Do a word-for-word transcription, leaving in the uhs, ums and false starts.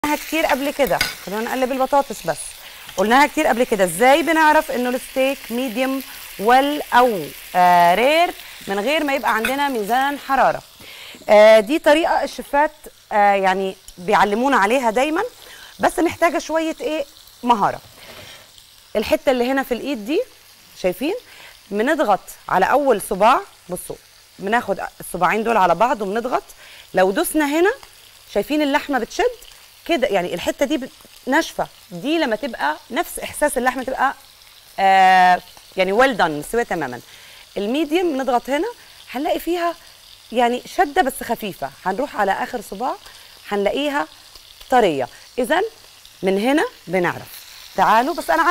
كتير قبل كده، خلونا نقلب البطاطس بس. قلناها كتير قبل كده، ازاي بنعرف انه الستيك ميديوم ويل او آه رير من غير ما يبقى عندنا ميزان حراره. آه دي طريقه الشيفات آه يعني بيعلمونا عليها دايما، بس محتاجه شويه ايه مهاره. الحته اللي هنا في الايد دي شايفين، بنضغط على اول صباع، بصوا بناخد الصباعين دول على بعض وبنضغط. لو دوسنا هنا شايفين اللحمه بتشد كده، يعني الحته دي ناشفه، دي لما تبقى نفس احساس اللحمه تبقى آه يعني ويل دان، مستويه تماما. الميديم نضغط هنا هنلاقي فيها يعني شده بس خفيفه، هنروح على اخر صباع هنلاقيها طريه. اذا من هنا بنعرف. تعالوا بس انا